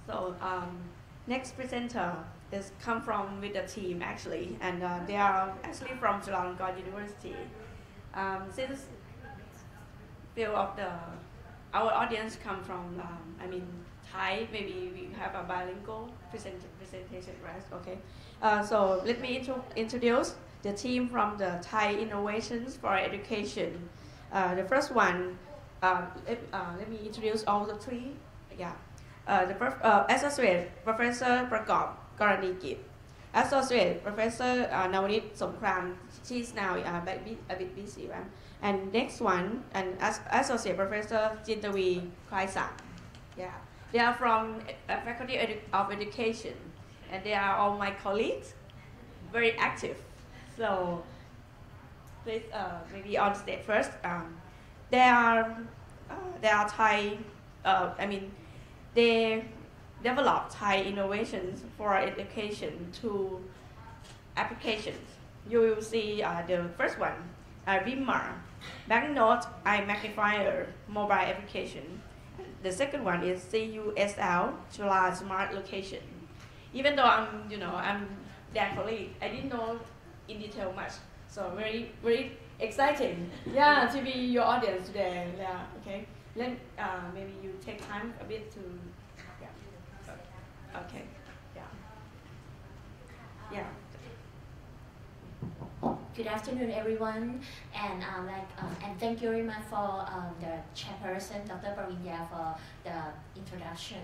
So next presenter is come from with the team actually, and they are actually from Chulalongkorn University. Since few of the our audience come from Thai, maybe we have a bilingual presentation, right? Okay. So let me introduce the team from the Thai Innovations for Education. The first one, let me introduce all the three. Yeah. Associate Professor Prakop Karanigit, Associate Professor Nawanit Somkram. She's now a bit busy, right? And next one, and Associate Professor Jintavi Kraisa. Yeah, they are from Faculty of Education, and they are all my colleagues, very active. So please, maybe on stage first. They are Thai. They develop Thai innovations for education to applications. You will see the first one, Rimar, banknote eye magnifier mobile application. The second one is CUSL, Chula Smart Location. Even though I'm their colleague, I didn't know in detail much. So very, very exciting, yeah, to be your audience today. Yeah, okay. Then maybe you take time a bit to, yeah. Okay, yeah, yeah. Good afternoon, everyone, and and thank you very much for the chairperson, Dr. Pravinya, for the introduction.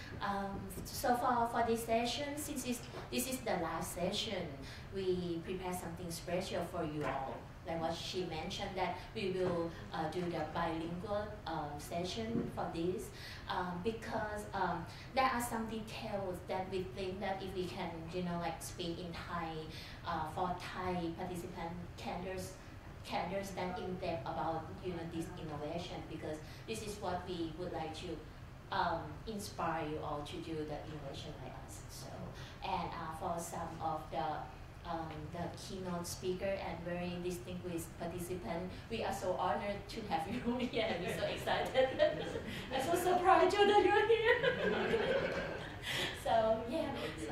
So for this session, since this is the last session, we prepare something special for you all. Like what she mentioned, that we will do the bilingual session for this because there are some details that we think that if we can, speak in Thai for Thai participants can understand in depth about this innovation, because this is what we would like to inspire you all to do the innovation like us. So and for some of the keynote speaker and very distinguished participant, we are so honored to have you here, and we're so excited. I'm so surprised that you're here. so yeah,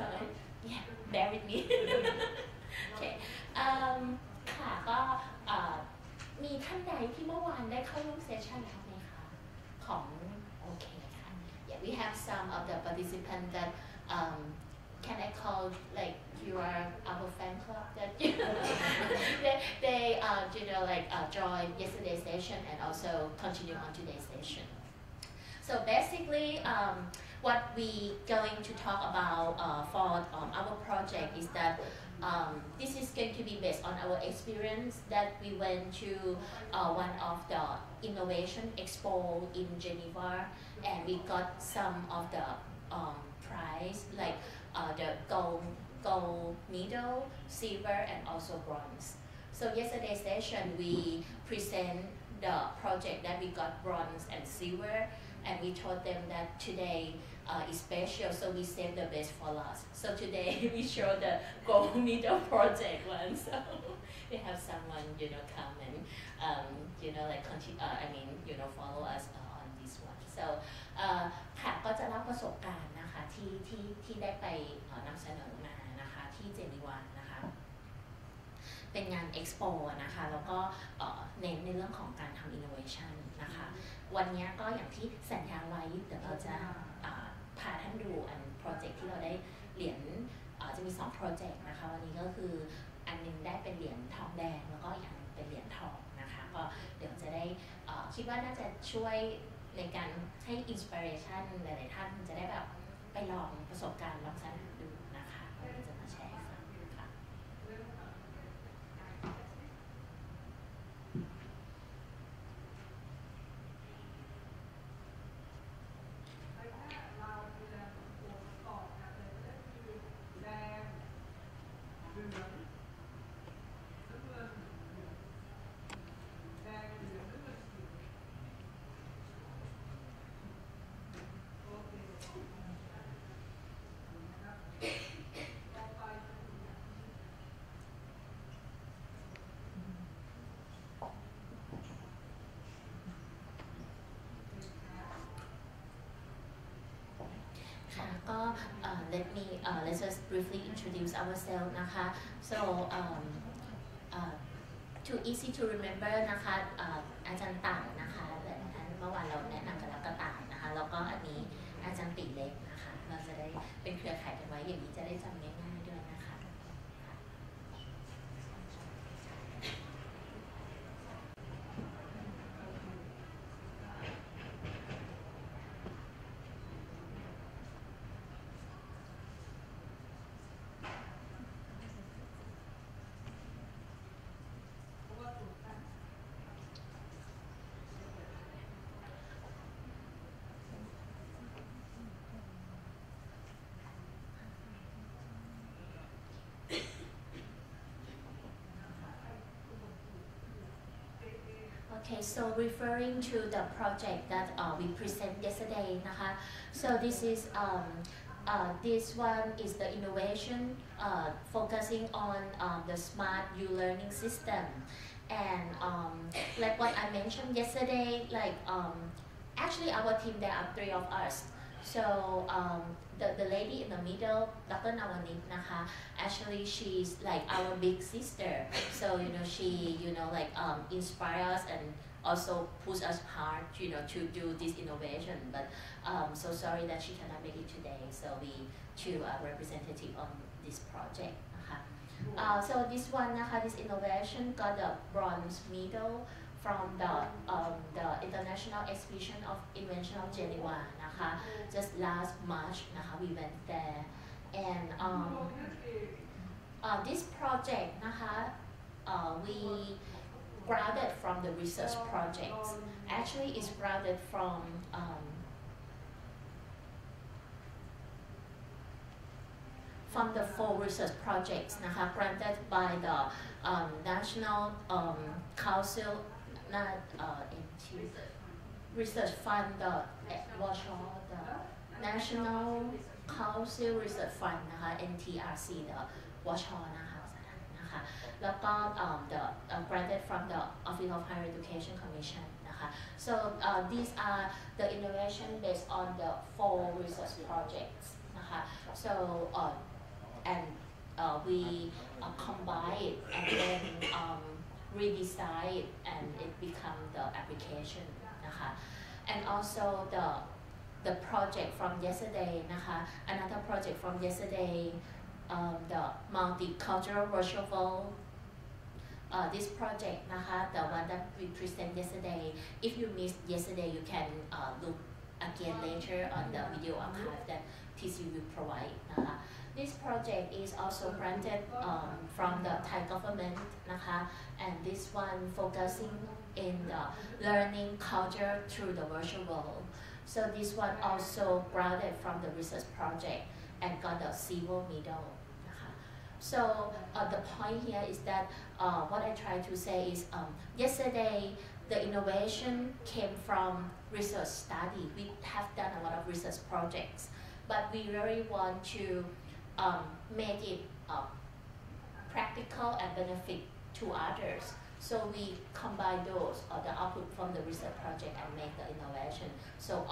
bear with me. Okay. ค่ะก็มีท่านใดที่เมื่อวานได้เข้าร่วมเซสชันแล้วไหมคะของโอเคค่ะ Yeah, we have some of the participants that can I call like you are our fan club that they joined yesterday's session and also continue on today's session. So basically, what we going to talk about for our project is that this is going to be based on our experience that we went to one of the innovation expo in Geneva, and we got some of the prize like the gold medal, silver, and also bronze. So yesterday's session we present the project that we got bronze and silver, and we told them that today is special, so we saved the best for last. So today we show the gold medal project one. So we have someone come and continue, follow us on this one. So ค่ะก็จะเล่าประสบการณ์นะคะที่ได้ไปนำเสนอมานะคะที่เจนีวานะคะเป็นงานเอ็กซ์โปนะคะแล้วก็เน้นในเรื่องของการทำอินโนเวชันนะคะวันนี้ก็อย่างที่สัญญาไว้เดี๋ยวเราจะพาท่านดูอันโปรเจกต์ที่เราได้เหรียญจะมี2โปรเจกต์นะคะวันนี้ก็คืออันนึงได้เป็นเหรียญทองแดงแล้วก็อีกอันนึงเป็นเหรียญทองนะคะก็เดี๋ยวจะได้คิดว่าน่าจะช่วยในการให้อินสปิเรชันหลายๆท่านจะได้แบบไปลองประสบการณ์ลองสนามดูนะคะวันนี้จะมาแชร์ให้ฟังค่ะค let's just briefly introduce ourselves นะคะ so too easy to remember นะคะอาจารย์ต่างนะคะและเมื่อวานเราแนะนำกันแล้วก็ต่างนะคะแล้วก็อันนี้อาจารย์ติเล็กนะคะเราจะได้เป็นเครือข่ายกันไว้อย่างนี้จะได้จำง่ายๆด้วยนะคะ Okay, so referring to the project that we presented yesterday, so this one is the innovation focusing on the smart U-learning system, and like what I mentioned yesterday, like actually our team there are 3 of us. So the lady in the middle, Dr. Nawanit, actually she's like our big sister. So she like inspires us and also push us hard to do this innovation. But so sorry that she cannot make it today. So we two are representative on this project. So this one, this innovation got the bronze medal from the International Exhibition of Invention of Geneva, just last March, we went there, and this project, we grounded from the research projects. Actually, it's grounded from the 4 research projects, granted by the National Council. Research Fund, the National Council Research Fund, NTRC, the WASHO,แล้วก็ granted from the Office of Higher Education Commission. So these are the innovation based on the 4 research projects. So and we combine it and then redesign it and it become the application, and also the project from yesterday, another project from yesterday, the multicultural virtual world. This project, the one that we presented yesterday, if you missed yesterday, you can look again later on the video archive that TC will provide. This project is also granted from the Thai government, and this one focusing in the learning culture through the virtual world. So this one also grounded from the research project and got the silver medal. So the point here is that what I try to say is yesterday the innovation came from research study. We have done a lot of research projects, but we really want to make it practical and benefit to others. So we combine those, the output from the research project, and make the innovation. So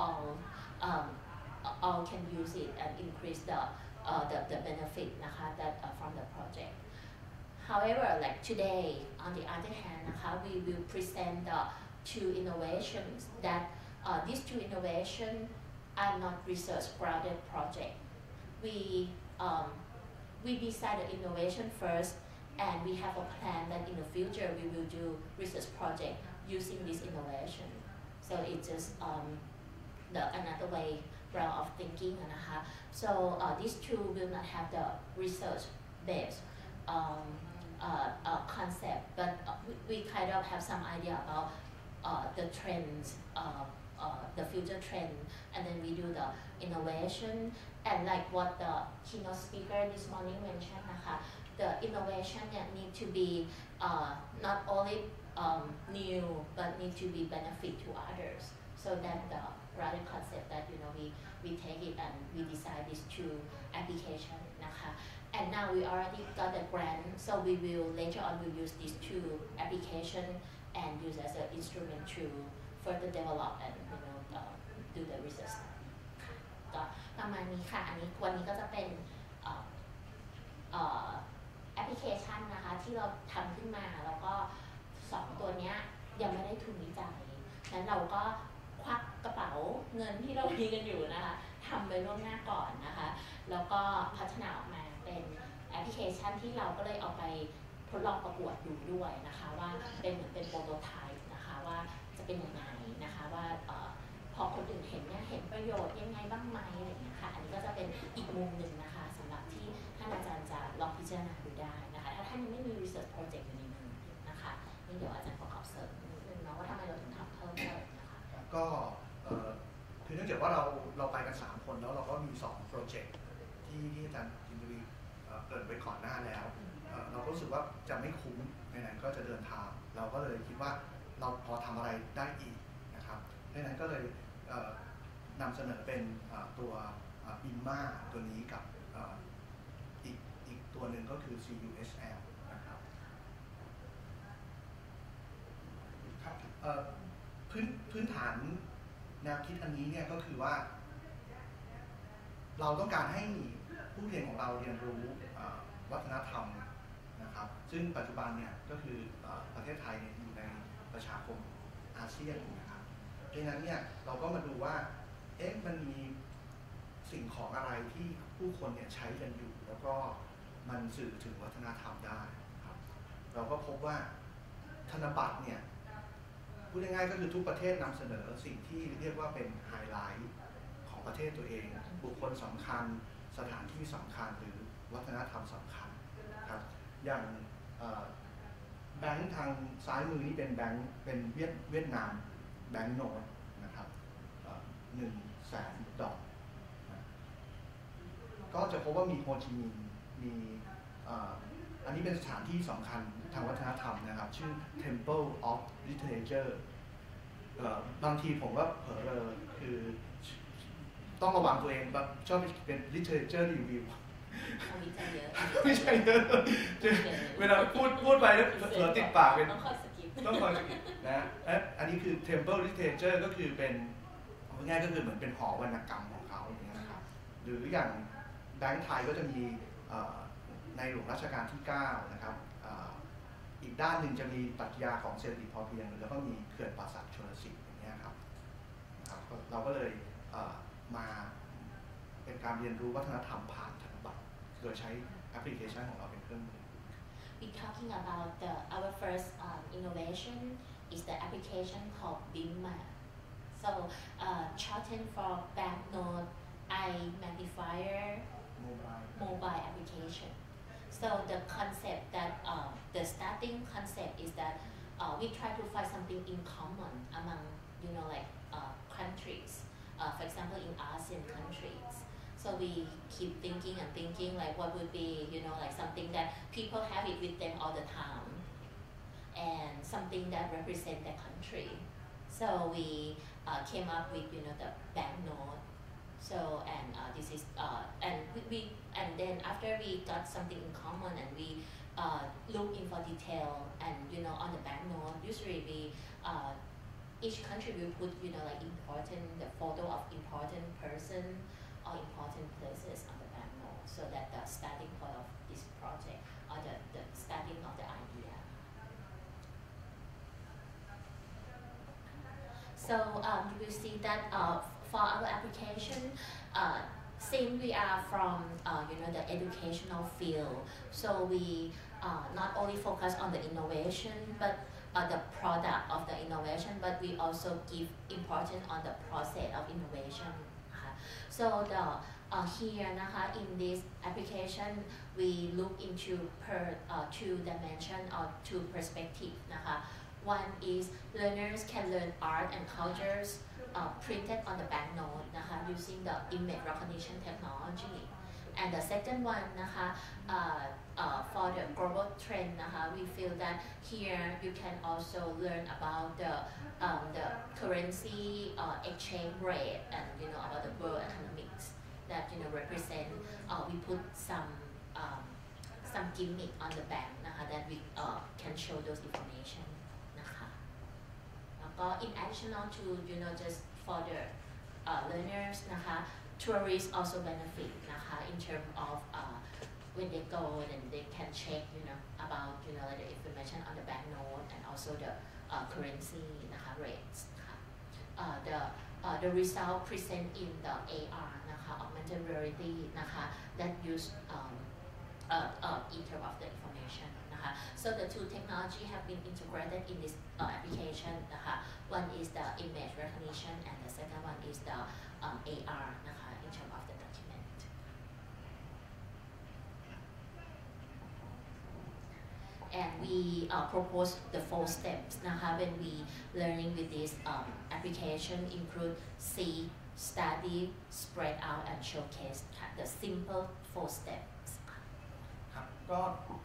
all can use it and increase the benefit that from the project. However, like today, on the other hand, we will present the 2 innovations that these 2 innovations are not research grounded project. We design the innovation first, and we have a plan that in the future we will do research project using this innovation. So it's just another way round of thinking. So these 2 will not have the research based concept, but we kind of have some idea about the trends, the future trend, and then we do the innovation. And like what the keynote speaker this morning mentioned, the innovation need to be not only new, but need to be benefit to others. So that the broader concept that we take it and we decide these 2 applications. And now we already got the grant, so we will later on we use these 2 applications and use as an instrument to further develop and do the research. ก็ประประมาณนี้ค่ะอันนี้วันนี้ก็จะเป็นแอปพลิเคชันนะคะที่เราทำขึ้นมาแล้วก็2ตัวนี้ยังไม่ได้ทุนวิจัยนั้นเราก็ควักกระเป๋าเงินที่เรามีกันอยู่นะคะทำไปล่วงหน้าก่อนนะคะแล้วก็พัฒนาออกมาเป็นแอปพลิเคชันที่เราก็เลยเอาไปทดลองประกวดดูด้วยนะคะว่าเป็นเหมือนเป็นโปรโตไทป์นะคะว่าจะเป็นยังไงนะคะว่าพอคนอื่นเห็นเนี่ยเห็นประโยชน์ยังไงบ้างไหมอะไรอย่างเงี้ยค่ะอันนี้ก็จะเป็นอีกมุมหนึ่งนะคะสำหรับที่ท่านอาจารย์จะลองพิจารณาดูได้นะคะถ้าท่านยังไม่มี research project อยู่ในมือนะคะนี่เดี๋ยวอาจารย์ขอเสริมนิดนึงเนาะว่าทำไมเราถึงทำเพิ่มเลยนะคะก็คือเนื่องจากว่าเราไปกัน3คนแล้วเราก็มี2โปรเจกต์ที่อาจารย์จินตวีเกริ่นไปก่อนหน้าแล้วเราก็รู้สึกว่าจะไม่คุ้มไหนๆก็จะเดินทางเราก็เลยคิดว่าเราพอทำอะไรได้อีกนะครับดังนั้นก็เลยนำเสนอเป็นตัวบิมมาตัวนี้กับอีกตัวหนึ่งก็คือ CUSL นะครับพื้นฐานแนวคิดอันนี้เนี่ยก็คือว่าเราต้องการให้ผู้เรียนของเราเรียนรู้วัฒนธรรมนะครับซึ่งปัจจุบันเนี่ยก็คือประเทศไทยอยู่ในประชาคมอาเซียนนะครับดังนั้นเนี่ยเราก็มาดูว่ามันมีสิ่งของอะไรที่ผู้คนเนี่ยใช้กันอยู่แล้วก็มันสื่อถึงวัฒนธรรมได้ครับเราก็พบว่าธนบัตรเนี่ยพูดง่ายๆก็คือทุกประเทศนำเสนอสิ่งที่เรียกว่าเป็นไฮไลท์ของประเทศตัวเองบุคคลสำคัญสถานที่สำคัญหรือวัฒนธรรมสำคัญครับอย่างแบงค์ทางซ้ายมือนี่เป็นแบงค์เป็นเวียดนามแบงค์โนดนะครับ100,000 ดอกก็จะพบว่ามีโฮจิมินห์มีอันนี้เป็นสถานที่สำคัญทางวัฒนธรรมนะครับชื่อ Temple of Literature บางทีผมก็เผลอเลยคือต้องระวังตัวเองแบบชอบเป็น literature review ไม่ใช่เยอะเวลาพูดไปแล้วเผลอติดปากเป็นต้องคอยสกิปนะอันนี้คือ Temple Literature ก็คือเป็นง่ายก็คือเหมือนเป็นหอวรรณกรรมของเขาอย่างนี้นะครับหรืออย่างแบงค์ไทยก็จะมีในหลวงรัชกาลที่9นะครับอีกด้านหนึ่งจะมีปรัชญาของเศรษฐกิจพอเพียงแล้วก็มีเขื่อนป่าสักชลสิทธิ์อย่างนี้ครับเราก็เลยมาเป็นการเรียนรู้วัฒนธรรมผ่านธนบัตรโดยใช้แอปพลิเคชันของเราเป็นเครื่องมือ We're talking about our first innovation is the application called BIMMA. So shortened for banknote eye magnifier mobile application. So the concept that the starting concept is that we try to find something in common among like countries. For example, in ASEAN countries. So we keep thinking and thinking like what would be like something that people have it with them all the time, and something that represent the country. So we came up with the banknote. So and this is and then after we got something in common and we look in for detail and on the banknote usually we each country will put like the photo of important person or important places on the banknote so that the starting point of this project or the starting of the idea. So you will see that for our application, since we are from the educational field, so we not only focus on the innovation but the product of the innovation, but we also give importance on the process of innovation. So here in this application, we look into two dimension or two perspective. One is learners can learn art and cultures printed on the banknote using the image recognition technology. And the second one for the global trend we feel that here you can also learn about the currency exchange rate and about the world economics that represent we put some gimmick on the back that we can show those information in addition to just for the learners tourists also benefit นะคะ in terms of when they go then they can check about like the information on the banknote and also the currency นะคะ rates นะคะthe result present in the AR นะคะ augmented reality นะคะ that use in terms of the information นะคะ so the two technology have been integrated in this application นะคะ one is the image recognition and the second one is the AR นะคะ in terms of the document and we propose the 4 steps นะคะ when we learning with this application include see study spread out and showcase ค่ะ the simple 4 steps ครับก็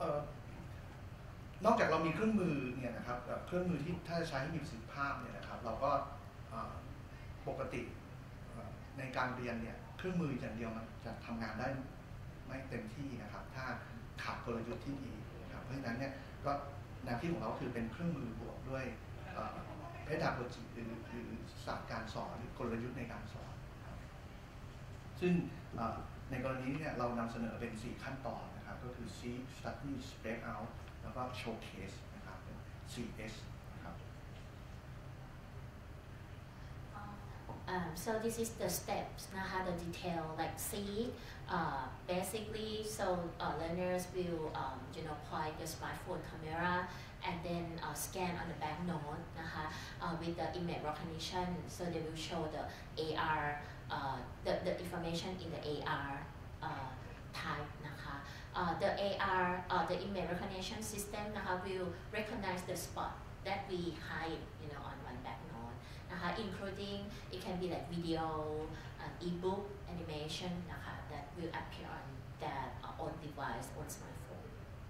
นอกจากเรามีเครื่องมือเนี่ยนะครับเครื่องมือที่ถ้าจะใช้ให้มีประสิทธิภาพเนี่ยนะครับเราก็ปกติในการเรียนเนี่ยเครื่องมืออย่างเดียวมันจะทำงานได้ไม่เต็มที่นะครับถ้าขาดกลยุทธ์ที่ดีนะครับเพราะฉะนั้นเนี่ยก็แนวคิดของเราคือเป็นเครื่องมือบวกด้วยpedagogy หรือศาสตร์การสอนหรือกลยุทธ์ในการสอนซึ่งในกรณีนี้เนี่ยเรานำเสนอเป็น4ขั้นตอนนะครับก็คือ see study spread out แล้วก็ showcase นะครับเป็น CS นะครับ so this is the steps นะคะ the detail like see basically so learners will point the smartphone camera and then scan on the banknote นะคะ with the image recognition so they will show the AR the information in the AR type นะคะ the AR the image recognition system นะคะ will recognize the spot that we hide on one banknote นะคะ including it can be like video ebook animation นะคะ that will appear on that on device on smartphone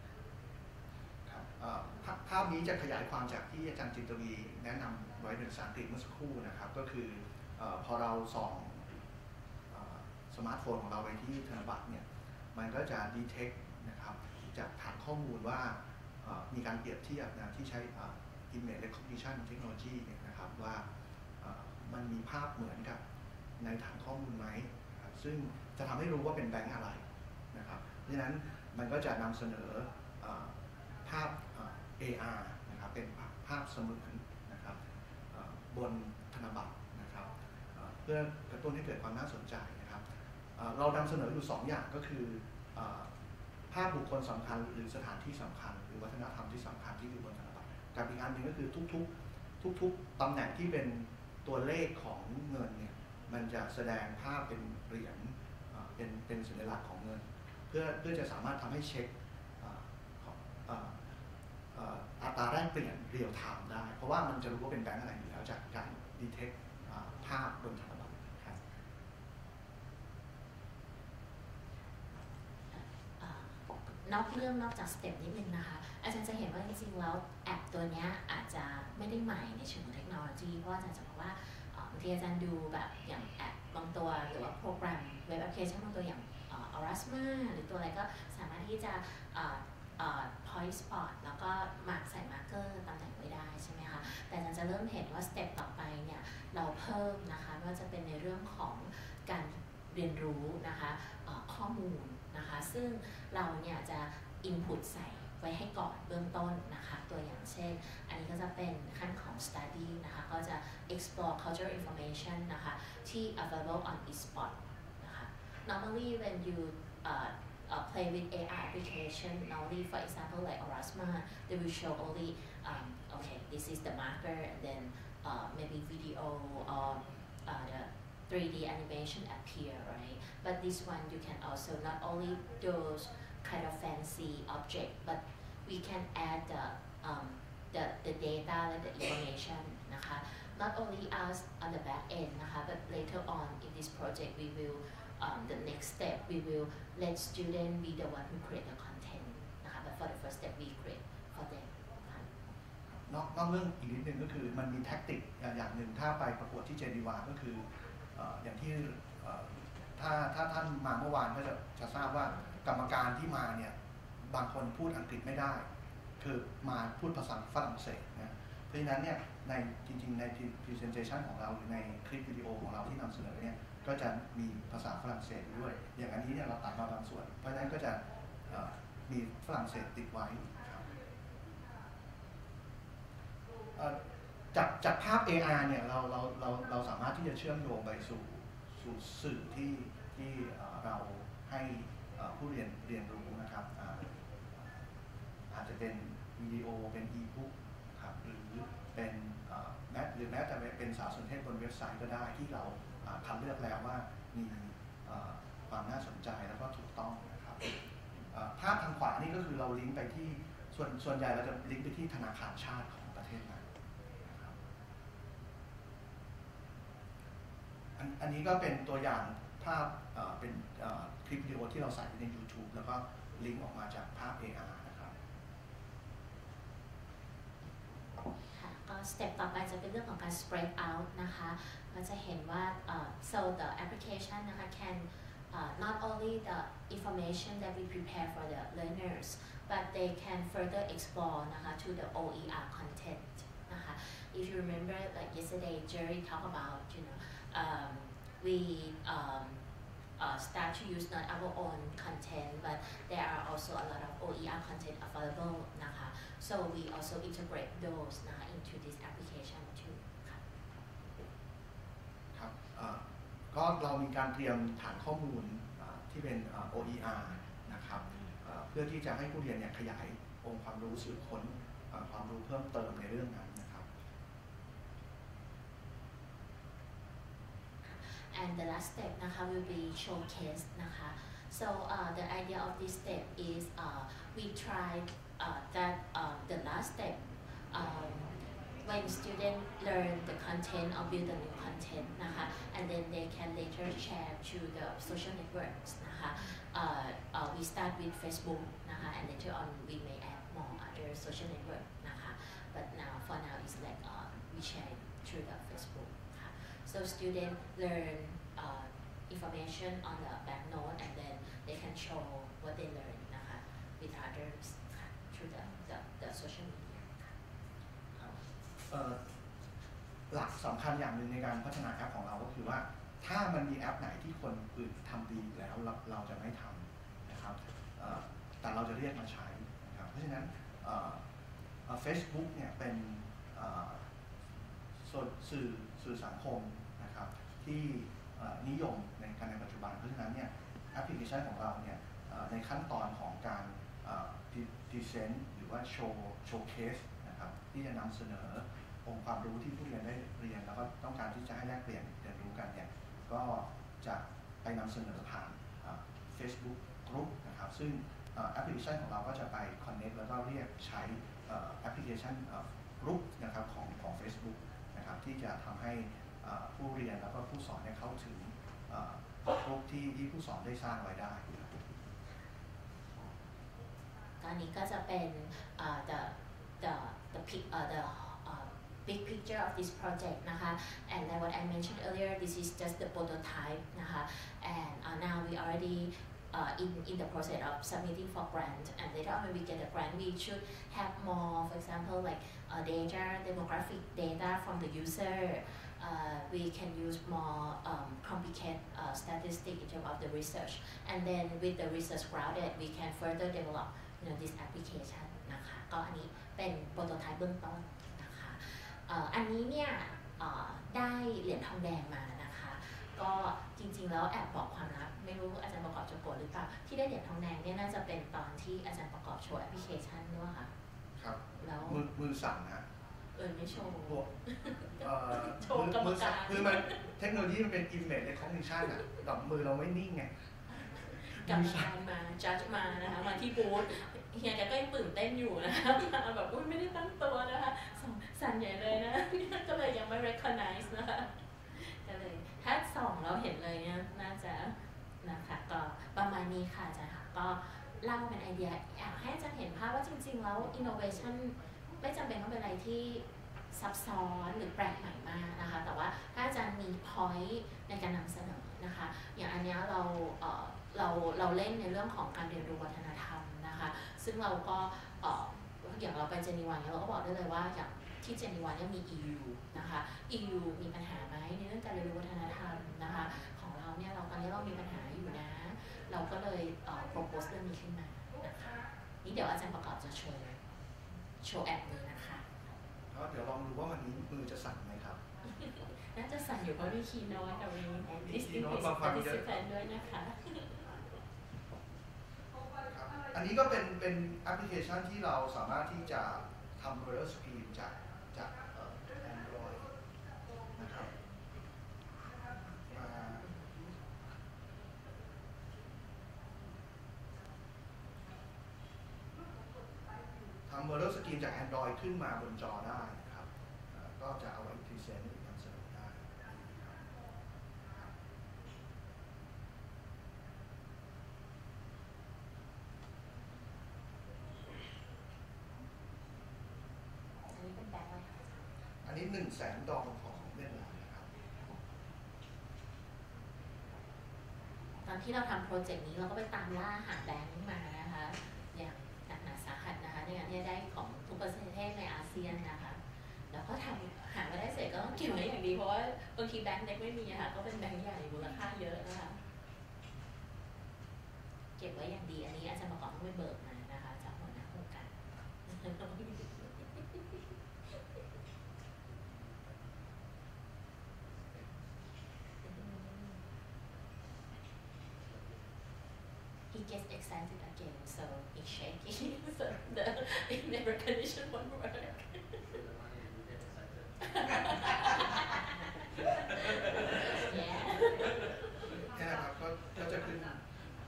ครับภาพนี้จะขยายความจากที่อาจารย์จิตวีแนะนำไว้เป็นภาษาอังกฤษเมื่อสักครู่นะครับก็คือพอเราส่องสมาร์ทโฟนของเราไปที่ธนบัตรเนี่ยมันก็จะ detect นะครับจากฐานข้อมูลว่ามีการเปรียบเทียบนะที่ใช้ image recognition technology เนี่ยนะครับว่ามันมีภาพเหมือนกับในฐานข้อมูลไหมซึ่งจะทำให้รู้ว่าเป็นแบงก์อะไรนะครับเพราะฉะนั้นมันก็จะนำเสนอภาพ AR นะครับเป็นภาพเสมือนนะครับบนธนบัตรนะครับเพื่อกระตุ้นให้เกิดความน่าสนใจนะครับเรานำเสนออยู่2อย่างก็คือภาพบุคคลสำคัญหรือสถานที่สำคัญหรือวัฒนธรรมที่สำคัญที่อยู่บนธนบัตรกับอีกอันหนึ่งก็คือทุกตำแหน่งที่เป็นตัวเลขของเงินเนี่ยมันจะแสดงภาพเป็นเหรียญเป็นสัญลักษณ์ของเงินเพื่อจะสามารถทำให้เช็คอัตราแลกเปลี่ยนเรียลไทม์ได้เพราะว่ามันจะรู้ว่าเป็นแบงก์อะไรอยู่แล้วจากการดีเทคภาพบนธนบัตรครับนอกจากสเต็ปนิดนึงนะคะอาจารย์จะเห็นว่าจริงๆแล้วแอปตัวนี้อาจจะไม่ได้ใหม่ในเชิงเทคโนโลยีเพราะอาจารย์จะบอกว่าบางทีอาจารย์ดูแบบอย่างแอปบางตัวหรือว่าโปรแกรมเว็บแอปพลิเคชันบางตัวอย่างAurasma หรือตัวอะไรก็สามารถที่จะpoint spot แล้วก็ใส่มาร์กเกอร์ตำแหน่งไว้ได้ใช่ไหมคะแต่อาจารย์จะเริ่มเห็นว่าสเต็ปต่อไปเนี่ยเราเพิ่มนะคะไม่ว่าจะเป็นในเรื่องของการเรียนรู้นะคะข้อมูลนะคะซึ่งเราเนี่ยจะ input ใส่ไว้ให้ก่อนเบื้องต้นนะคะตัวอย่างเช่นอันนี้ก็จะเป็นขั้นของ study นะคะก็จะ explore cultural information นะคะที่ available on each spot นะคะ normally when you play with AR application normally for example like Aurasma they will show only okay this is the marker and then maybe video or the 3D animation appear right but this one you can also not only those kind of fancy object but we can add the data and the information นะคะ not only us on the back end นะคะ but later on in this project we will the next step we will let student be the one who create the content นะคะ but for the first step we create for them นอกเรื่องอีกนิดนึงก็คือมันมีแท็กติกอย่างหนึ่งถ้าไปประกวดที่เจนีวาก็คืออย่างที่ถ้าท่านมาเมื่อวานก็จะทราบว่ากรรมการที่มาเนี่ยบางคนพูดอังกฤษไม่ได้คือมาพูดภาษาฝรั่งเศสนะเพราะฉะนั้นเนี่ยในจริงๆใน presentation ของเราหรือในคลิปวิดีโอของเราที่นำเสนอเนี่ยก็จะมีภาษาฝรั่งเศสด้วยอย่างอันนี้เนี่ยเราตัดมาบางส่วนเพราะฉะนั้นก็จะมีฝรั่งเศสติดไว้จากภาพ AR เนี่ยเราสามารถที่จะเชื่อมโยงไปสู่สื่อที่เราให้ผู้เรียนรู้นะครับอาจจะเป็นวิดีโอเป็นอีบุ๊กครับหรือเป็นแม้แต่เป็นสารสนเทศบนเว็บไซต์ก็ได้ที่เราคัดเลือกแล้วว่ามีความน่าสนใจแล้วก็ถูกต้องนะครับภาพทางขวานี่ก็คือเราลิงก์ไปที่ส่วนใหญ่เราจะลิงก์ไปที่ธนาคารชาติของประเทศนั้นนะครับอันนี้ก็เป็นตัวอย่างภาพเป็นคลิปวิดีโอที่เราใส่ใน YouTube แล้วก็ลิงก์ออกมาจากภาพ AR นะครับก็สเต็ปต่อไปจะเป็นเรื่องของการ spread out นะคะเราจะเห็นว่า so the application นะคะ can not only the information that we prepare for the learners but they can further explore นะคะ to the OER content นะคะ if you remember like yesterday Jerry talked about we start to use not our own content but there are also a lot of OER content available นะคะ so we also integrate those นะคะ into this application too ครับก็เรามีการเตรียมฐานข้อมูลที่เป็น OER นะครับเพื่อที่จะให้ผู้เรียนเนี่ยขยายองค์ความรู้สืบค้นความรู้เพิ่มเติมในเรื่องนั้นนะครับ and the last step นะคะ will be showcase นะคะ so the idea of this step is we try that the last step when students learn the content or build the new content นะคะ and then they can later share to the social networks นะคะ we start with Facebook นะคะ and later on we may add more other social network นะคะ but now for now it's like we share through the Facebook ค่ะ so students learn information on the backnote and then they can show what they learn นะคะ with others ค่ะ through the social media หลักสำคัญอย่างหนึ่งในการพัฒนาแอปของเราก็คือว่าถ้ามันมีแอปไหนที่คนอื่นทำดีอยู่แล้วเราจะไม่ทำนะครับแต่เราจะเรียกมาใช้นะครับเพราะฉะนั้นFacebook เนี่ยเป็นสื่อสังคมนะครับที่นิยมในปัจจุบันเพราะฉะนั้นเนี่ยแอปพลิเคชันของเราเนี่ยในขั้นตอนของการพรีเซนต์หรือว่าโชว์เคสนะครับที่จะนำเสนอองค์ความรู้ที่ผู้เรียนได้เรียนแล้วก็ต้องการที่จะให้แลกเปลี่ยนเรียนรู้กันเนี่ยก็จะไปนำเสนอผ่าน Facebook Group นะครับซึ่งแอปพลิเคชันของเราก็จะไป connect แล้วก็เรียกใช้แอปพลิเคชันGroup นะครับของ Facebook นะครับที่จะทำให้ผู้เรียนแล้วก็ผู้สอนเข้าถึงกลุ่มที่ผู้สอนได้สร้างไว้ได้ตอนนี้ก็จะเป็นthe big picture of this project นะคะ and like what I mentioned earlier this is just the prototype นะคะ and now we already in the process of submitting for grant and later on when we get the grant we should have more for example like data demographic data from the user we can use more complicated statistics in terms of the research and then with the research grounded we can further develop this application นะคะก็อันนี้เป็นโปรโตไทป์เบื้องต้นนะคะอันนี้เนี่ยได้เหรียญทองแดงมานะคะก็จริงๆแล้วแอบบอกความลับไม่รู้อาจารย์ประกอบจะโกรธหรือเปล่าที่ได้เหรียญทองแดงเนี่ยน่าจะเป็นตอนที่อาจารย์ประกอบโชว์แอปพลิเคชันด้วยค่ะครับแล้วมือสั่นนะไม่โชว์โชว์กรรมการคือมันเทคโนโลยีมันเป็น image recognition อ่ะแบบมือเราไม่นิ่งไงกรรมการมาจัดมานะคะมาที่บูธเฮียแกก็ยังตื่นเต้นอยู่นะคะแบบไม่ได้ตั้งตัวนะคะสั่นใหญ่เลยนะก็เลยยังไม่ recognize นะคะก็เลยถ้าส่องเราเห็นเลยเนี่ยน่าจะนะคะก็ประมาณนี้ค่ะอาจารย์ค่ะก็เล่าเป็นไอเดียอยากให้อาจารย์เห็นภาพว่าจริงๆแล้ว innovation ไม่จำเป็นต้องเป็นอะไรที่ซับซ้อนหรือแปลกใหม่มากนะคะแต่ว่าถ้าอาจารย์มี point ในการนำเสนอนะคะอย่างอันนี้เราเล่นในเรื่องของการเรียนรู้วัฒนธรรมนะคะซึ่งเราก็อย่างเราไปเจนีวาเนี่ยเราก็บอกได้เลยว่าอย่างที่เจนีวาเนี่ยมี EU นะคะ EU มีปัญหาไหมในเรื่องการเรียนรู้วัฒนธรรมนะคะของเราเนี่ยตอนนี้เรามีปัญหาอยู่นะเราก็เลยpropose เรื่องนี้ขึ้นมานะคะนี่เดี๋ยวอาจารย์ประกอบจะโชว์แอปนี้นะคะเดี๋ยวลองดูว่าวันนี้มือจะสั่นไหมครับน่าจะสั่นอยู่เพราะมีคีย์โน้ตกับมี distinguished participant ด้วยนะคะอันนี้ก็เป็นแอปพลิเคชันที่เราสามารถที่จะทำ color screen จาก Android นะครับทำ color screen จาก Android ขึ้นมาบนจอได้ครับก็จะเอาไว้ present หรือนำเสนอได้อันนี้100,000 ดองของเวียดนามนะครับตอนที่เราทำโปรเจกต์นี้เราก็ไปตามล่าหาแบงค์มานะคะอย่างหนักหนาสาหัสนะคะในการที่จะได้ของทุกประเทศในอาเซียนนะคะแล้วก็หามาได้เสร็จก็ต้องเก็บไว้อย่างดีเพราะว่าบางทีแบงค์เล็กไม่มีค่ะก็เป็นแบงค์ใหญ่มูลค่าเยอะนะคะเก็บไว้อย่างดีอันนี้อาจารย์ประกอบต้องไปเบิกมานะคะจากหัวหน้าโครงการHe gets excited again, so he's shaking. So the email recognition won't work. Yeah. นี่นะครับก็จะขึ้นภาพ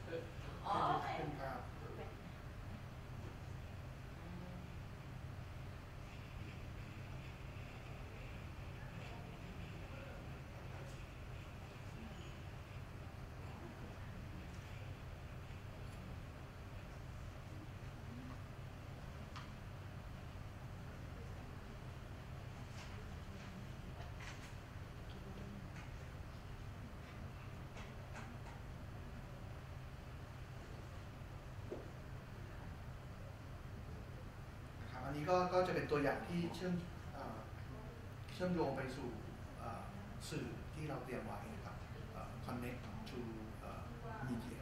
อันนี้ก็จะเป็นตัวอย่างที่เชื่อมโยงไปสู่สื่อที่เราเตรียมไว้นะครับ connect to media.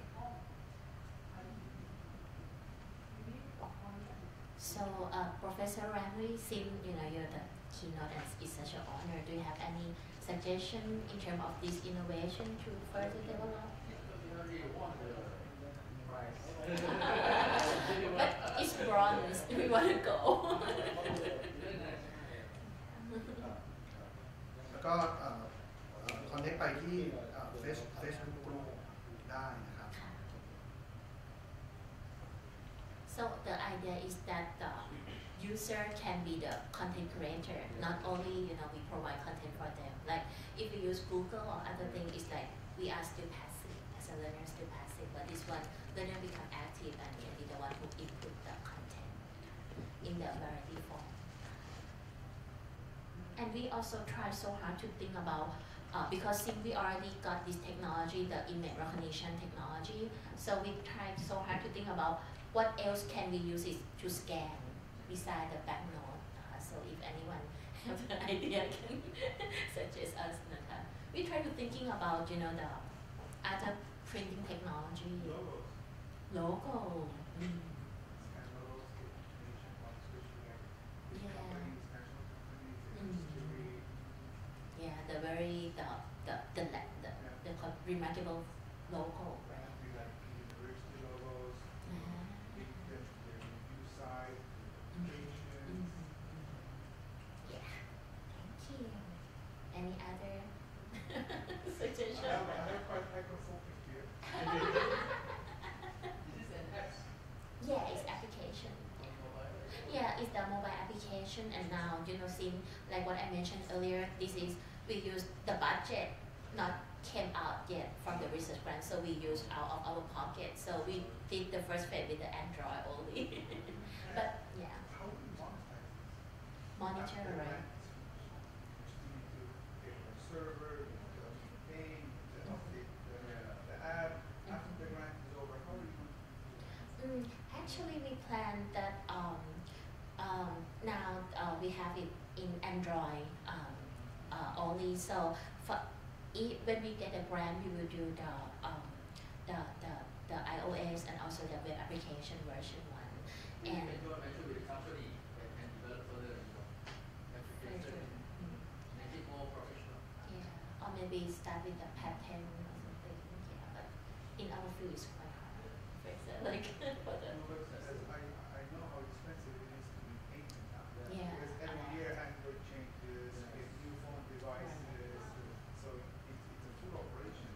So, Professor Ramli, since you're the keynote and it's such an honor, do you have any suggestion in terms of this innovation to further develop? But it's bronze. We want to go. แล้วก็ connect ไปที่ Facebook Group ได้นะครับ So the idea is that the user can be the content creator. Not only we provide content for them. Like if we use Google or other thing, it's like we are still passive as a learner, still passive. But this one, learner become active and can be the one who input the content in the variety form. And we also try so hard to think about because since we already got this technology, the image recognition technology, so we tried so hard to think about what else can we use it to scan beside the banknote. So if anyone have an idea, can suggest us. We try to thinking about the other printing technology. Logo. Yeah, the very remarkable logo, right? University logos, Yeah. Thank you. Any other suggestion? I have quite microphobic here. Is this an app? Yeah, it's application. Yeah, it's the mobile application, and now since like what I mentioned earlier, we use the budget not came out yet from the research grant, so we use out of our pocket. So we did the first phase with the Android only. But yeah. How do you monetize? Monitor, right? Server, pay, update the app. After the grant is over, how do you? Actually, we plan that now we have it in Android only. So when we get a grant, we will do the, the, the iOS and also the web application version 1. And joint venture with a company that can develop further application, make it more professional. yeah, or maybe start with a patent or something. Yeah, but in our field it's quite hard. Like for the I know how expensive it is to be patent now. Yeah. Because every year Android changes, get new phone devices, so it's a full operation.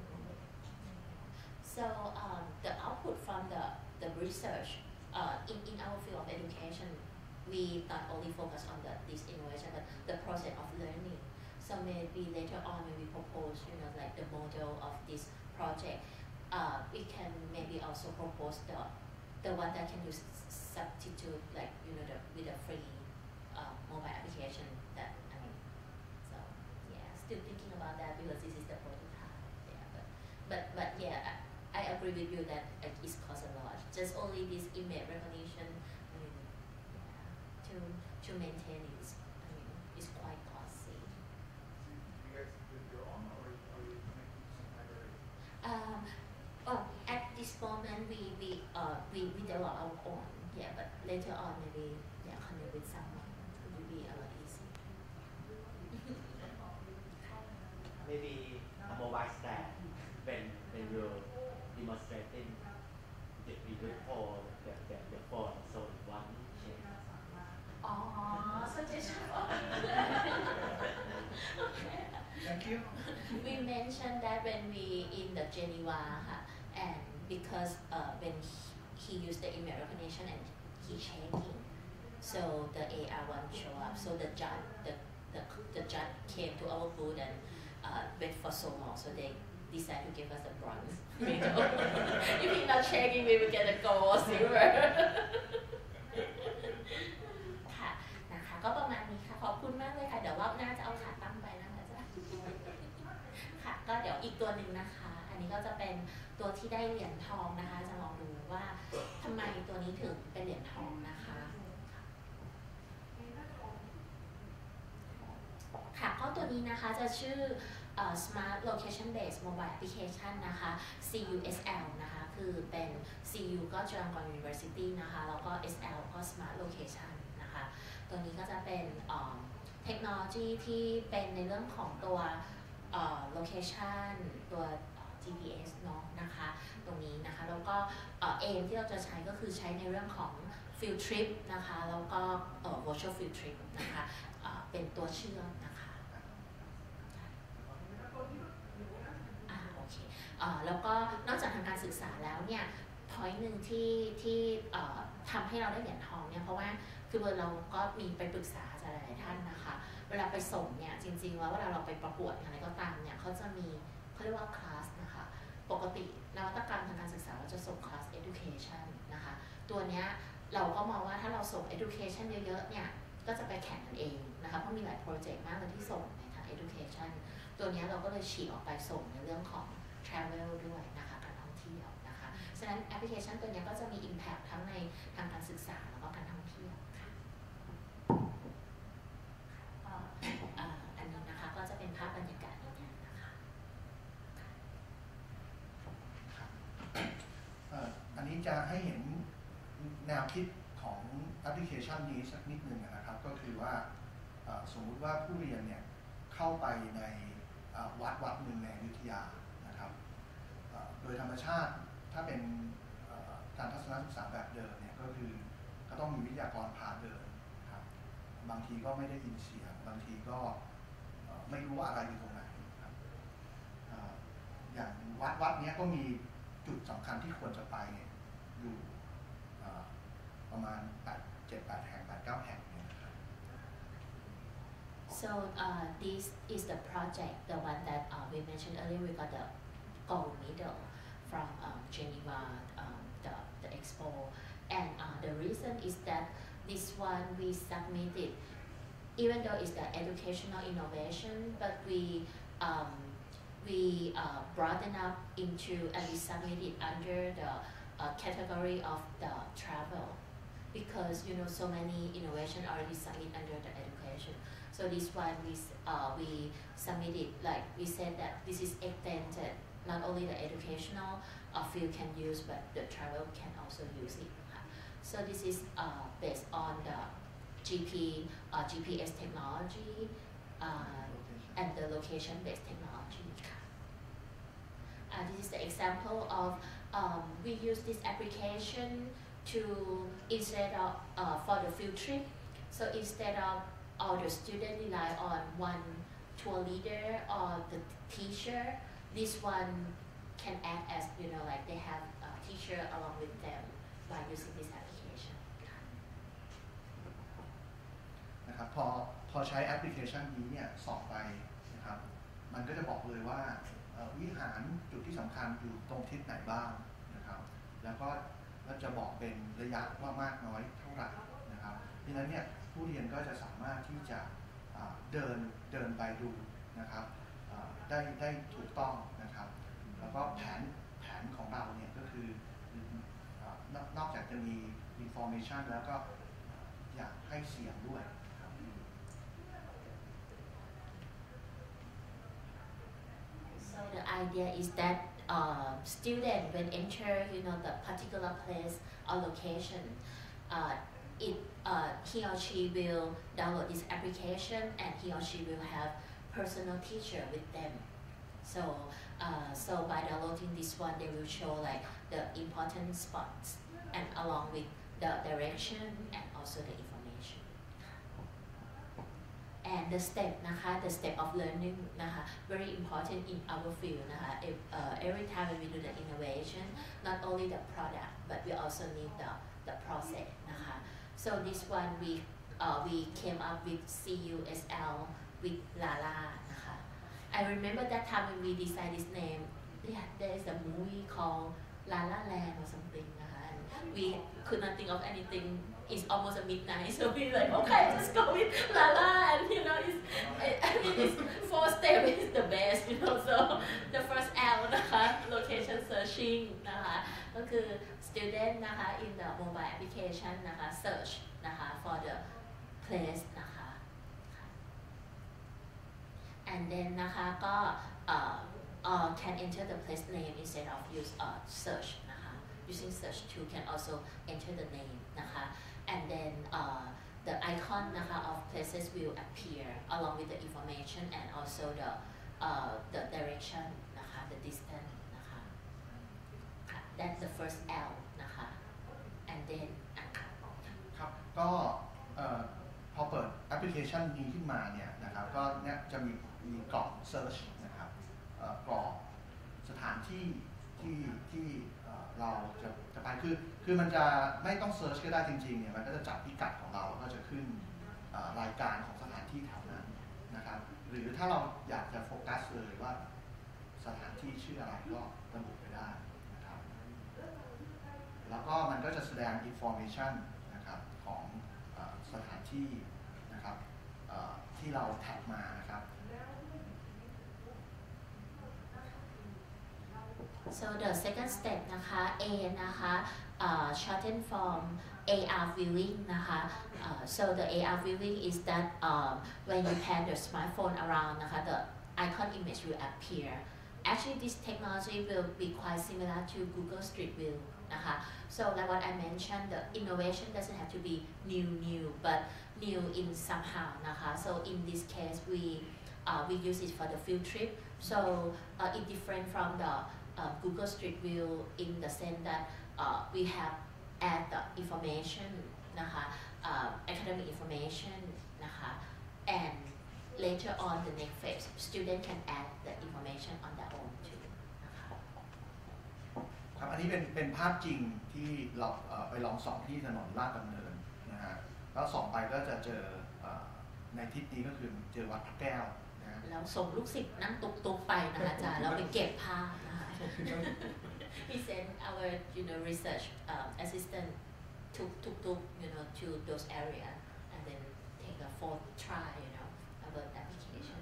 So the output from the research in our field of education, we not only focus on this innovation, but the process of learning. So maybe later on when we propose, like the model of this project, we can maybe also propose the one that can use substitute, like with a free mobile application. That so yeah, still thinking about that because this is the prototype. Yeah, but yeah. I agree with you that it costs a lot. Just only this image recognition, to maintain it, is quite costly. Do you guys build your own, or are you connecting to some library? At this moment we develop our own. Yeah, but later on maybe connect with someone. It will be a lot easier. Maybe a mobile stand when you're demonstrating the good for the phone, so one change. Oh, suggestion. Thank you. We mentioned that when we in the Geneva, and because when he used the image recognition and he shaking, so the AR one show up. So the judge came to our booth and wait for so long, so they decided to give us a bronze medal. If he's not shaking, we will get a gold or silver. ค่ะนะคะก็ประมาณนี้ค่ะขอบคุณมากเลยค่ะเดี๋ยวรอบหน้าจะเอาขาตั้งไปนะคะจ้ะค่ะก็เดี๋ยวอีกตัวหนึ่งนะคะอันนี้ก็จะเป็นตัวที่ได้เหรียญทองนะคะจะลองดูว่าทำไมตัวนี้ถึงเป็นเหรียญทองนะคะค่ะก็ตัวนี้นะคะจะชื่อSmart Location Based Mobile Application นะคะ CUSL นะคะคือเป็น CU ก็ Chulalongkorn University นะคะแล้วก็ SL ก็ Smart Location นะคะตัวนี้ก็จะเป็นเทคโนโลยีที่เป็นในเรื่องของตัว location ตัว GPS เนาะนะคะตรงนี้นะคะแล้วก็aim ที่เราจะใช้ก็คือใช้ในเรื่องของ Field Trip นะคะแล้วก็Virtual Field Trip นะคะเป็นตัวเชื่อมนะคะโอเคแล้วก็นอกจากทางการศึกษาแล้วเนี่ย point หนึ่งที่ทำให้เราได้เหรียญทองเนี่ยเพราะว่าคือเราก็มีไปปรึกษาอาจารย์หลายท่านนะคะเวลาไปส่งเนี่ยจริงๆแล้วเวลาเราไปประกวดอะไรก็ตามเนี่ยเขาจะมีเขาเรียกว่าคลาสนะคะปกตินวัตกรรมทางการศึกษาเราจะส่งคลาส education นะคะตัวเนี้ยเราก็มองว่าถ้าเราส่ง education เยอะๆเนี่ยก็จะไปแข่งกันเองนะคะเพราะมีหลายโปรเจกต์มากเลยที่ส่งในทาง education ตัวนี้เราก็เลยฉีกออกไปส่งในเรื่องของ travel ด้วยนะคะการท่องเที่ยวนะคะฉะนั้นแอปพลิเคชันตัวนี้ก็จะมี impact ทั้งในทางการศึกษาแล้วก็การท่องเที่ยวค่ะอันนี้นะคะก็จะเป็นภาพบรรยากาศในงานนะคะอันนี้จะให้เห็นแนวคิดของแอปพลิเคชันนี้สักนิดนึงนะครับก็คือว่าสมมุติว่าผู้เรียนเนี่ยเข้าไปในวัดหนึ่งในอยุธยานะครับโดยธรรมชาติถ้าเป็นการทัศนศึกษาแบบเดิมเนี่ยก็คือก็ต้องมีวิทยากรพาเดินครับบางทีก็ไม่ได้ยินเสียงบางทีก็ไม่รู้ว่าอะไรอยู่ตรงไหนครับอย่างวัดนี้ก็มีจุดสำคัญที่ควรจะไปเนี่ยอยู่ประมาณ7-8 แห่ง 8-9 แห่งเนี่ยนะครับ So this is the project, the one that we mentioned earlier. We got the gold medal from Geneva, the expo, and the reason is that this one we submitted, even though it's the educational innovation, but we broaden up into and we submitted under the category of the travel. because so many innovation already submit under the education. So this one we submitted, like we said that this is extended, not only the educational field can use, but the travel can also use it. So this is based on the GPS technology and the location-based technology. This is the example of we use this application to instead of for the field trip. So instead of all the students rely on one tour leader or the teacher, this one can act as like they have a teacher along with them by using this application. นะครับพอใช้แอปพลิเคชันนี้เนี่ยส่องไปนะครับมันก็จะบอกเลยว่าวิหารจุดที่สำคัญอยู่ตรงทิศไหนบ้างนะครับแล้วก็จะบอกเป็นระยะว่ามากน้อยเท่าไหร่นะครับดังนั้นเนี่ยผู้เรียนก็จะสามารถที่จะเดินไปดูนะครับได้ถูกต้องนะครับแล้วก็แผนของเราเนี่ยก็คือนอกจากจะมี information แล้วก็อยากให้เสียงด้วย So the idea is that student when enter the particular place or location, he or she will download this application and he or she will have personal teacher with them. So by downloading this one, they will show like the important spots and along with the direction and also the information. And the step the step of learning very important in our field every time when we do the innovation, not only the product but we also need the process So this one we came up with CUSL with Lala I remember that time when we decided this name, there is a movie called La La Land or something and we could not think of anything. It's almost a midnight, so we like, okay, just go with La La, and it's 4 steps is the best, So the first L location searching ก็คือ student in the mobile application search for the place and then ก็can enter the place name instead of use search using search tool can also enter the name and then the icon of places will appear along with the information and also the direction the distance that's the first L and then ครับก็พอเปิดแอปพลิเคชันนี้ขึ้นมาเนี่ยนะครับก็เนี่ยจะมีกรอบ search นะครับกรอบสถานที่ที่เราจะไปคือมันจะไม่ต้อง search ก็ได้จริงๆเนี่ยมันก็จะจับพิกัดของเราก็จะขึ้นรายการของสถานที่แถวนั้นนะครับหรือถ้าเราอยากจะโฟกัสเลยว่าสถานที่ชื่ออะไรก็ระบุไปได้นะครับแล้วก็มันก็จะแสดง information นะครับของสถานที่นะครับที่เราแท็กมานะครับ So the second step A shortened form AR viewing so the AR viewing is that when you pan the smartphone around the icon image will appear. Actually this technology will be quite similar to Google Street View So like what I mentioned, the innovation doesn't have to be new but new in somehow So in this case we use it for the field trip so it's different from the Google Street View in the sense that we have add the information academic information and later on the next phase student can add the information on their own too ครับอันนี้เป็นภาพจริงที่เราไปลองส่องที่ถนนลาดดำเนินนะฮะแล้วส่องไปก็จะเจอในทิศนี้ก็คือเจอวัดพระแก้วนะฮะแล้วส่งลูกศิษย์นั่งตุ๊กๆไปอาจารย์แล้วไปเก็บภาพWe send our research assistant to those areas and then take a full try about application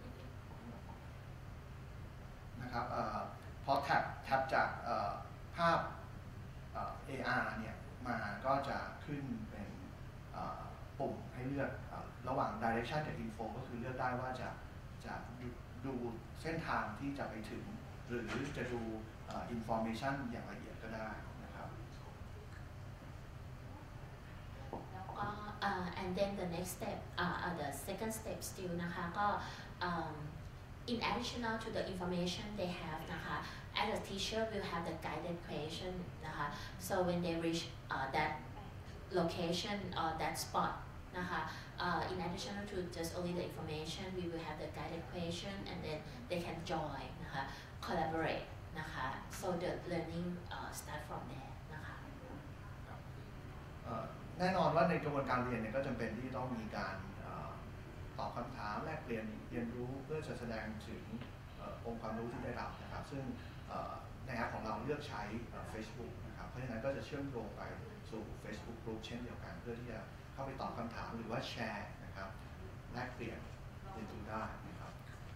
นะครับพอแท็บจากภาพAR เนี่ยมาก็จะขึ้นเป็นปุ่มให้เลือกระหว่าง direction กับ info ก็คือเลือกได้ว่าจะดูเส้นทางที่จะไปถึงหรือจะดูinformation อย่างละเอียดก็ได้นะครับแล้วก็ and then the next step the second step still นะคะก็ in additional to the information they have นะคะ as a teacher will have the guided question นะคะ so when they reach that location or that spot นะคะ in addition to just only the information we will have the guided question and then they can join นะคะ collaborate นะคะ so the learning start from there นะคะแน่นอนว่าในกระบวนการเรียนเนี่ยก็จำเป็นที่ต้องมีการตอบคำถามแลกเปลี่ยนเรียนรู้เพื่อจะแสดงถึงองค์ความรู้ที่ได้รับนะครับซึ่งในแอปของเราเลือกใช้ Facebook นะครับเพราะฉะนั้นก็จะเชื่อมโยงไปสู่ Facebook Group เช่นเดียวกันเพื่อที่จะเข้าไปตอบคำถามหรือว่าแชร์นะครับแลกเปลี่ยนเรียนรู้ได้นะครับ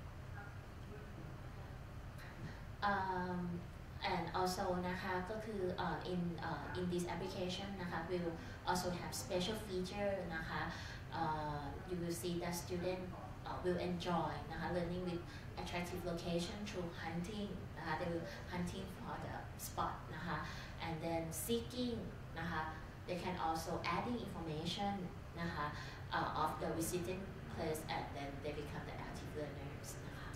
and also นะคะก็คือ in this application นะคะ will also have special feature นะคะ you will see that student will enjoy นะคะ learning with attractive location through hunting นะคะ they will hunting for the spot นะคะ and then seeking นะคะ they can also adding information นะคะ of the visiting place and then they become the active learners นะคะ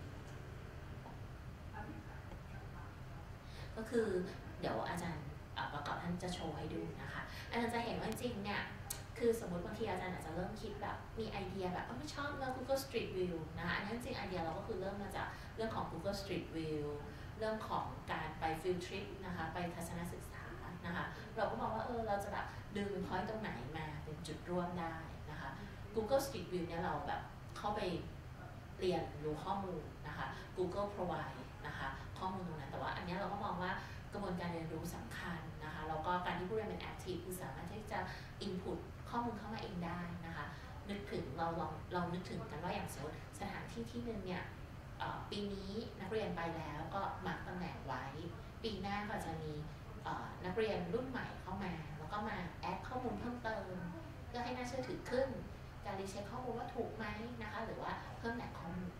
ก็คือเดี๋ยวอาจารย์ประกอบท่านจะโชว์ให้ดูนะคะอาจารย์จะเห็นว่าจริงเนี่ยคือสมมติบางทีอาจารย์อาจจะเริ่มคิดแบบมีไอเดียแบบไม่ชอบเรื่อง Google Street View นะคะอันนี้จริงไอเดียเราก็คือเริ่มมาจากเรื่องของ Google Street View เรื่องของการไป field trip นะคะไปทัศนศึกษานะคะเราก็มองว่าเราจะแบบดึง point ตรงไหนมาเป็นจุดร่วมได้นะคะ Google Street View เนี่ยเราแบบเข้าไปเรียนรู้ข้อมูลนะคะ Google provide นะคะข้อมูลตรงนั้นแต่ว่าอันนี้เราก็มองว่ากระบวนการเรียนรู้สำคัญนะคะแล้วก็การที่ผู้เรียนเป็น active คือสามารถที่จะ input ข้อมูลเข้ามาเองได้นะคะนึกถึงเรานึกถึงกันว่าอย่างสถานที่ที่หนึ่งเนี่ยปีนี้นักเรียนไปแล้วก็มาร์คตำแหน่งไว้ปีหน้าก็จะมีนักเรียนรุ่นใหม่เข้ามาแล้วก็มาแอดข้อมูลเพิ่มเติมเพื่อให้น่าเชื่อถือขึ้นการรีเช็คข้อมูลว่าถูกไหมนะคะหรือว่าเพิ่มแหล่งข้อมูล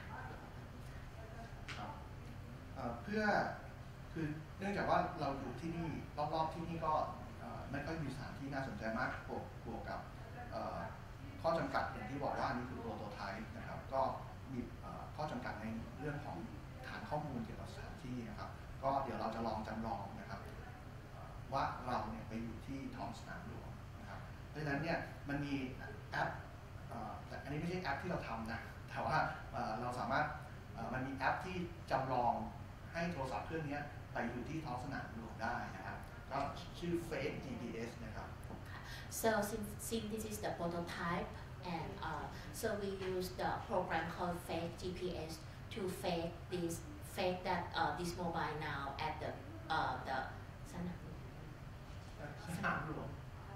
คือเนื่องจากว่าเราอยู่ที่นี่รอบๆที่นี่ก็มันก็มีสถานที่น่าสนใจมากบวกกับข้อจำกัดอย่างที่บอกว่านี่คือโปรโตไทป์นะครับก็มีข้อจำกัดในเรื่องของฐานข้อมูลเกี่ยวกับสถานที่นะครับก็เดี๋ยวเราจะลองจำลองนะครับว่าเราเนี่ยไปอยู่ที่ท้องสนามหลวงนะครับเพราะฉะนั้นเนี่ยมันมีแอปแต่อันนี้ไม่ใช่แอปที่เราทำนะแต่ว่าเราสามารถมันมีแอปที่จำลองให้โทรศัพท์เครื่องนี้ไปอยู่ที่ท้องสนามหลวงได้นะครับก็ชื่อ Fake GPS นะครับ So since this is the prototype and so we use the program called Fake GPS to fake that this mobile now at the สนามหลวง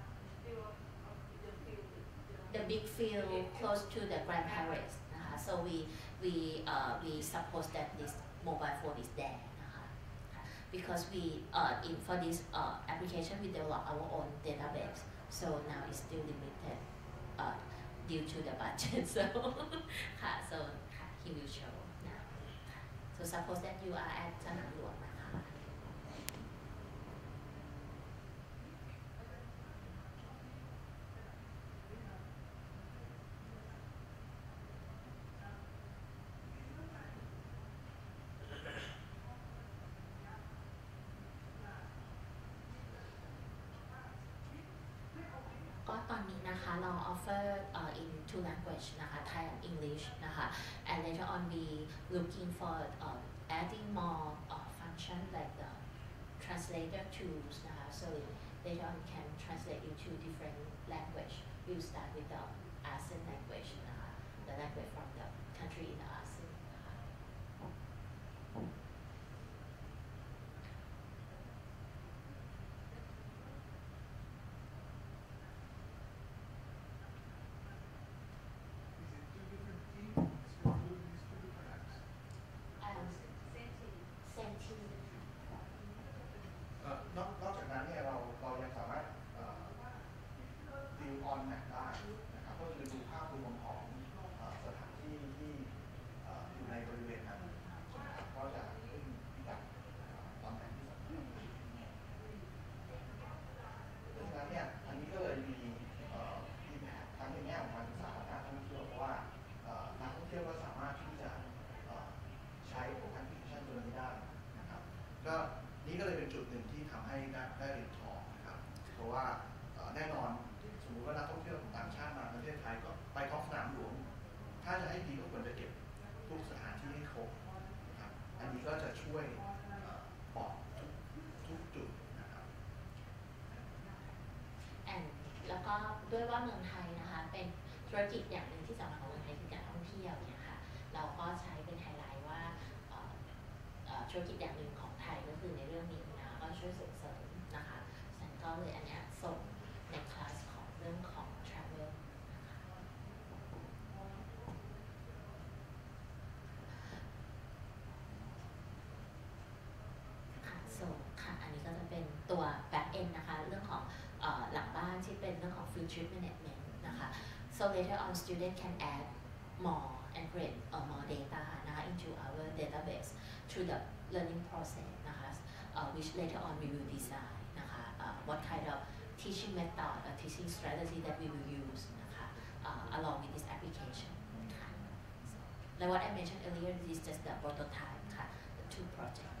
the big field close to the Grand Palace นะคะ so we suppose that this mobile phone is there นะคะ because we for this application we develop our own database so now it's still limited due to the budget so ค่ะ so he will show now so suppose that you are at สนามหลวงนะคะก็ตอนนี้นะคะเรา offer in two language นะคะ Thai and English นะคะ and later on we looking for adding more function like the translator tools นะคะ so later on can translate into different language we'll start with the ASEAN language นะคะ the language from the country in the ASEAN นะคะนอกจากนั้นเนี่ยเรายังสามารถเป็นจุดหนึ่งที่ทำให้ได้เหรียญทองนะครับเพราะว่าแน่นอนสมมุติว่านักท่องเที่ยวต่างชาติมาประเทศไทยก็ไปท้องสนามหลวงถ้าจะให้ดีก็ควรจะเก็บทุกสถานที่ให้ครบนะครับอันนี้ก็จะช่วยบอกทุกจุดนะครับแล้วก็ด้วยว่าเมืองไทยนะคะเป็นธุรกิจอย่างหนึ่งที่สำคัญของเมืองไทยคือการท่องเที่ยวเนี่ยค่ะเราก็ใช้เป็นไฮไลท์ว่าธุรกิจอย่างหนึ่งของไทยก็คือในเรื่องนี้นะก็ช่วยส่งเสริมนะคะฉันก็เลยอันเนี้ยส่งในคลาสของเรื่องของ travel นะคะค่ะอันนี้ก็จะเป็นตัว back end นะคะเรื่องของหลังบ้านที่เป็นเรื่องของ field trip management นะคะ so later on student can add more and create more data นะคะ into our database through the learning process นะคะ which later on we will design นะคะ what kind of teaching method or teaching strategy that we will use นะคะ along with this application ค่ะ like what I mentioned earlier this is just the prototype ค่ะ the two projects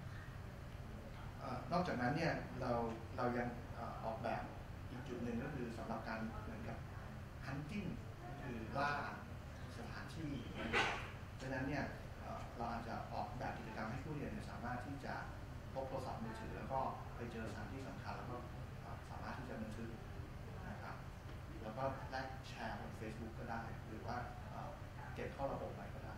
นอกจากนั้นเนี่ยเรายังออกแบบอีกจุดหนึ่งก็คือสำหรับการเหมือนกับ hunting คือล่าสถานที่ดังนั้นเนี่ยเราอาจจะออกแบบกิจกรรมให้ผู้เรียนสามารถที่จะพกโทรศัพท์มือถือแล้วก็ไปเจอสถานที่สำคัญแล้วก็สามารถที่จะบันทึกนะครับแล้วก็แลกแชร์บน Facebook ก็ได้หรือว่าเก็บเข้าระบบไปก็ได้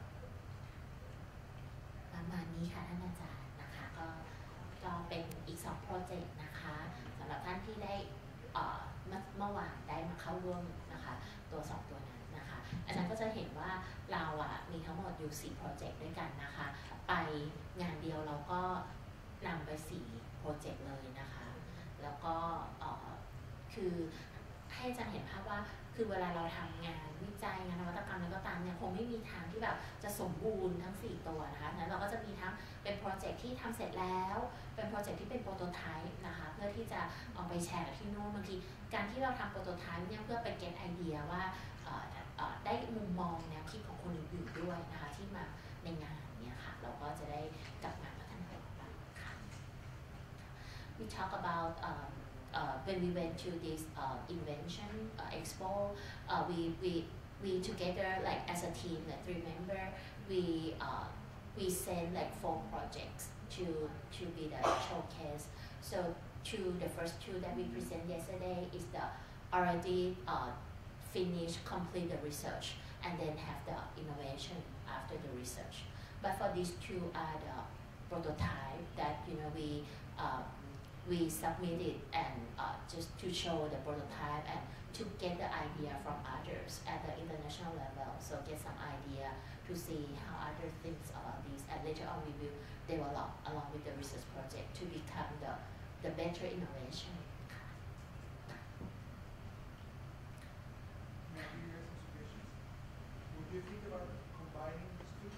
ประมาณนี้ค่ะท่านอาจารย์นะคะก็เป็นอีก2โปรเจกต์นะคะสำหรับท่านที่ได้เมื่อวานได้มาเข้าร่วมนะคะตัว2ตัวนั้นนะคะอาจารย์ก็จะเห็นว่าเรามีทั้งหมดอยู่4โปรเจกต์ด้วยกันนะคะไปงานเดียวเราก็นำไป4โปรเจกต์เลยนะคะแล้วก็คือให้อาจารย์เห็นภาพว่าคือเวลาเราทำงานวิจัยงานนวัตกรรมอะไรก็ตามเนี่ยคงไม่มีทางที่แบบจะสมบูรณ์ทั้ง4ตัวนะคะนั้นเราก็จะมีทั้งเป็นโปรเจกต์ที่ทำเสร็จแล้วเป็นโปรเจกต์ที่เป็นโปรโตไทป์นะคะเพื่อที่จะเอาไปแชร์ที่โน้นบางทีการที่เราทำโปรโตไทป์เนี่ยเพื่อไปเก็ตไอเดียว่าได้มุมมองแนวคิดของคนอื่นๆด้วยนะคะที่มาในงานเนี่ยค่ะเราก็จะได้กลับมาพัฒนาต่อไปค่ะ We talk about when we went to this invention expo, we together like as a team, like remember we sent like 4 projects to be the showcase. So the first 2 that we present yesterday is the already finish complete the research and then have the innovation after the research. But for these 2 are the prototype that we submitted and just to show the prototype and to get the idea from others at the international level. So get some idea to see how other things about this, and later on we will develop along with the research project to become the better innovation. Would you think about combining these two?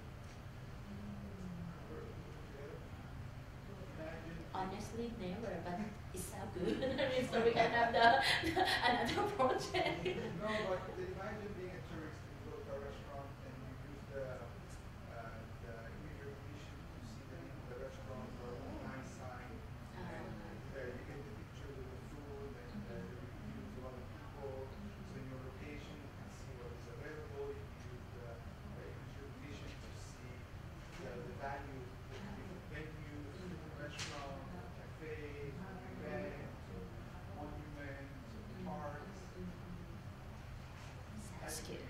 Honestly, never, but it sounds good. So we can have another project. No, but imagine being a tourist and you go to a restaurant and you use the image recognition to see the name of the restaurant or a nice sign, and you get the picture of the food and the reviews of other people. So in your location, you can see what is available. You can use the image recognition to see the value of different venues, restaurants, cafes, events, monuments, parks. Sounds good.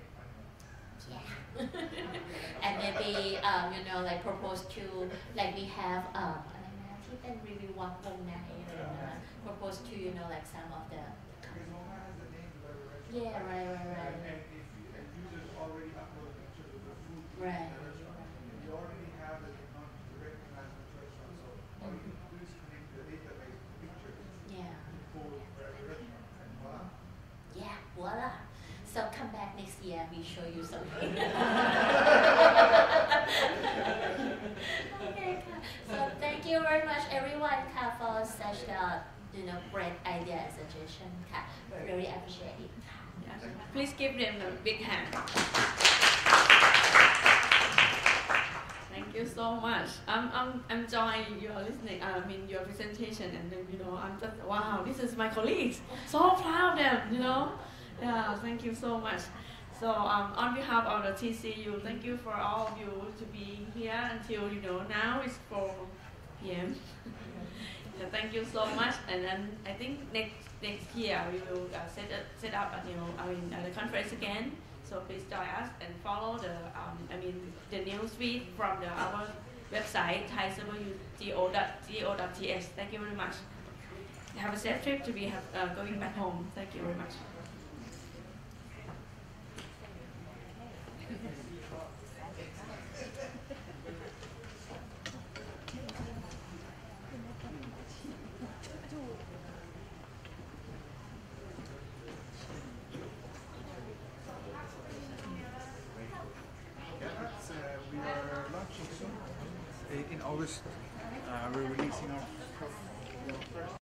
Yeah. And maybe like propose to like we haveอะไรนะที่เป็น review วงในอะไรนะ propose to like some of the Because Moma has the name of the restaurant. Yeah, right. And if users already upload pictures of the food to Right. the restaurant, you already have the technology to recognize the restaurant. So all you need to do is connect the database to pictures Yeah. to pull the restaurant, and voila. Yeah, voila. So come back next year, we show you something. Okay, so thank you very much everyone for such great idea and suggestion. We really appreciate it. Yes. Please give them a big hand. Thank Thank you so much. I'm enjoying your listening. I mean your presentation, and then I'm just wow. This is my colleagues. So proud of them. Yeah. Thank you so much. So on behalf of the TCU, thank you for all of you to be here until now it's 4 p.m. So thank you so much. And then I think next year we will set up the conference again. So please join us and follow the news feed from our website thaicybergo.ts. Thank you very much. Have a safe trip to be going back home. Thank you very much. We are launching soon. In August, we're releasing our first